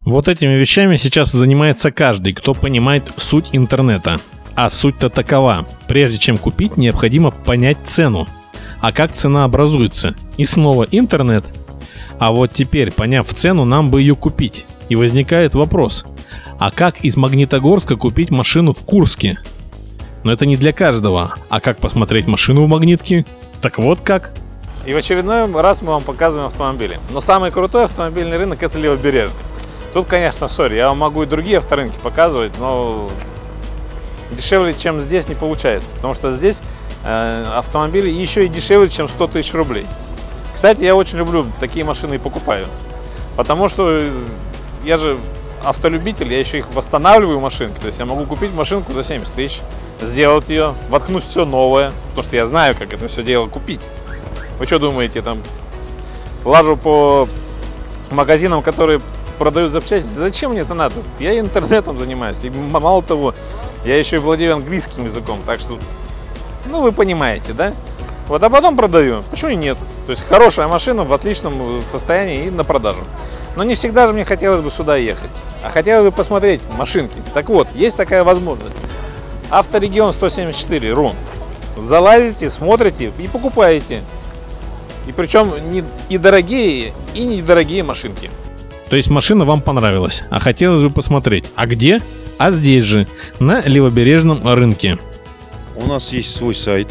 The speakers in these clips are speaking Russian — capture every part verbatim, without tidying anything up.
Вот этими вещами сейчас занимается каждый, кто понимает суть интернета. А суть-то такова: прежде чем купить, необходимо понять цену. А как цена образуется? И снова интернет. А вот теперь, поняв цену, нам бы ее купить. И возникает вопрос: а как из Магнитогорска купить машину в Курске? Но это не для каждого. А как посмотреть машину в Магнитке? Так вот как. И в очередной раз мы вам показываем автомобили. Но самый крутой автомобильный рынок — это Левобережный. Тут, конечно, сори, я вам могу и другие авторынки показывать, но дешевле, чем здесь, не получается. Потому что здесь э, автомобили еще и дешевле, чем сто тысяч рублей. Кстати, я очень люблю такие машины и покупаю. Потому что я же автолюбитель, я еще их восстанавливаю, машинки. То есть я могу купить машинку за семьдесят тысяч, сделать ее, воткнуть все новое. Потому что я знаю, как это все дело купить. Вы что думаете, там лажу по магазинам, которые продают запчасти? Зачем мне это надо? Я интернетом занимаюсь. И мало того, я еще и владею английским языком. Так что, ну, вы понимаете, да? Вот, а потом продаю. Почему и нет? То есть хорошая машина в отличном состоянии и на продажу. Но не всегда же мне хотелось бы сюда ехать. А хотелось бы посмотреть машинки. Так вот, есть такая возможность. Авторегион сто семьдесят четыре точка ру. Залазите, смотрите и покупаете. И причем не, и дорогие, и недорогие машинки. То есть машина вам понравилась, а хотелось бы посмотреть. А где? А здесь же, на Левобережном рынке. У нас есть свой сайт.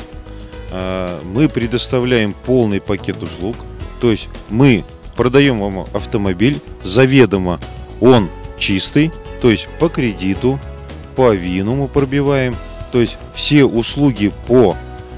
Мы предоставляем полный пакет услуг. То есть мы продаем вам автомобиль, заведомо он чистый. То есть по кредиту, по ВИНу мы пробиваем. То есть все услуги по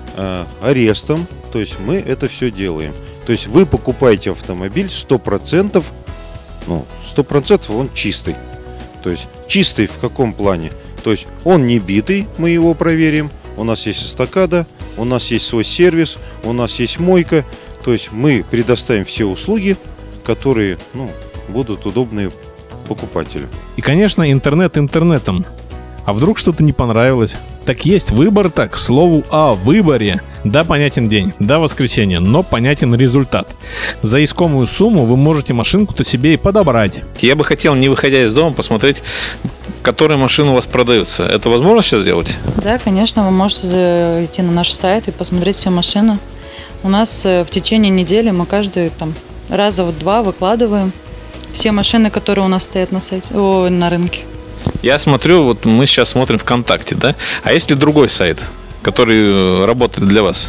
арестам. То есть мы это все делаем. То есть вы покупаете автомобиль сто процентов. Ну, сто процентов он чистый. То есть чистый в каком плане? То есть он не битый, мы его проверим. У нас есть эстакада, у нас есть свой сервис, у нас есть мойка. То есть мы предоставим все услуги, которые, ну, будут удобны покупателю. И, конечно, интернет интернетом. А вдруг что-то не понравилось? Так есть выбор-то, к слову о выборе. Да, понятен день, да, воскресенье, но понятен результат. За искомую сумму вы можете машинку-то себе и подобрать. Я бы хотел, не выходя из дома, посмотреть, которые машины у вас продаются. Это возможно сейчас сделать? Да, конечно, вы можете зайти на наш сайт и посмотреть все машины. У нас в течение недели мы каждый там раза вот два выкладываем все машины, которые у нас стоят на сайте, о, на рынке. Я смотрю, вот мы сейчас смотрим ВКонтакте, да? А есть ли другой сайт, который работает для вас?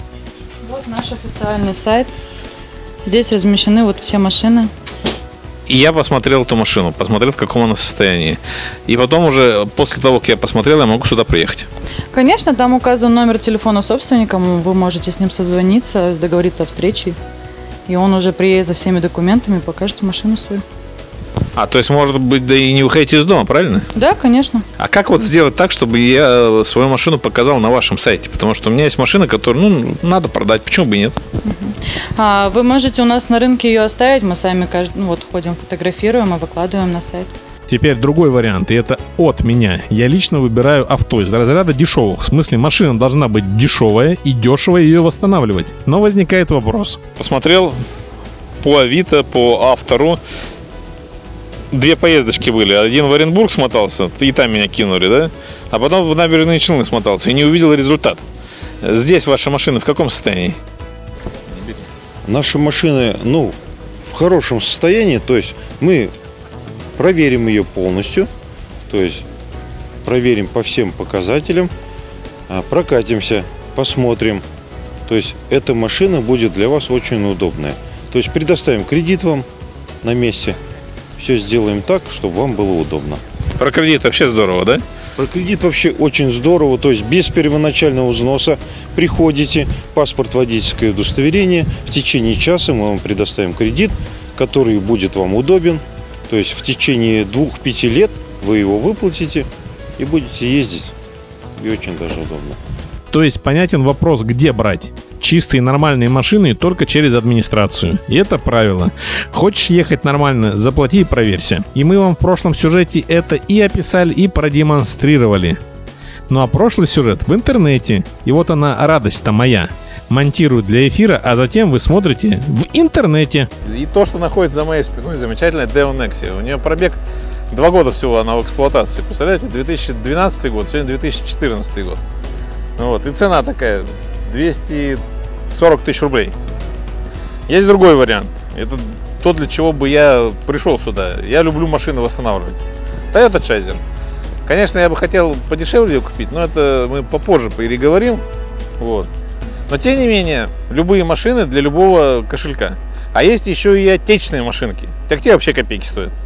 Вот наш официальный сайт. Здесь размещены вот все машины. И я посмотрел эту машину, посмотрел, в каком она состоянии. И потом уже, после того, как я посмотрел, я могу сюда приехать. Конечно, там указан номер телефона собственника. Вы можете с ним созвониться, договориться о встрече. И он уже приедет за всеми документами, покажет машину свою. А, то есть, может быть, да и не выходите из дома, правильно? Да, конечно. А как вот сделать так, чтобы я свою машину показал на вашем сайте? Потому что у меня есть машина, которую, ну, надо продать, почему бы и нет? А вы можете у нас на рынке ее оставить, мы сами каждый, ну, вот ходим, фотографируем и выкладываем на сайт. Теперь другой вариант, и это от меня. Я лично выбираю авто из разряда дешевых. В смысле, машина должна быть дешевая и дешево ее восстанавливать. Но возникает вопрос. Посмотрел по Авито, по Автору. Две поездочки были. Один в Оренбург смотался, и там меня кинули, да? А потом в Набережные Челны смотался и не увидел результат. Здесь ваша машина в каком состоянии? Наши машины, ну, в хорошем состоянии. То есть мы проверим ее полностью. То есть проверим по всем показателям. Прокатимся, посмотрим. То есть эта машина будет для вас очень удобная. То есть предоставим кредит вам на месте. Все сделаем так, чтобы вам было удобно. Про кредит вообще здорово, да? Про кредит вообще очень здорово. То есть без первоначального взноса приходите, паспорт, водительское удостоверение. В течение часа мы вам предоставим кредит, который будет вам удобен. То есть в течение двух-пяти лет вы его выплатите и будете ездить. И очень даже удобно. То есть понятен вопрос, где брать. Чистые нормальные машины только через администрацию. И это правило. Хочешь ехать нормально, заплати и проверься. И мы вам в прошлом сюжете это и описали, и продемонстрировали. Ну а прошлый сюжет в интернете. И вот она, радость-то моя. монтируют для эфира, а затем вы смотрите в интернете. И то, что находится за моей спиной, замечательная Део Nexia. У нее пробег два года всего она в эксплуатации. Представляете, две тысячи двенадцатый год, сегодня две тысячи четырнадцатый год. Вот. И цена такая, двести сорок тысяч рублей. Есть другой вариант. Это то, для чего бы я пришел сюда. Я люблю машины восстанавливать. Toyota Chaser. Конечно, я бы хотел подешевле ее купить, но это мы попозже переговорим. Вот. Но тем не менее, любые машины для любого кошелька. А есть еще и отечественные машинки. Так те вообще копейки стоят.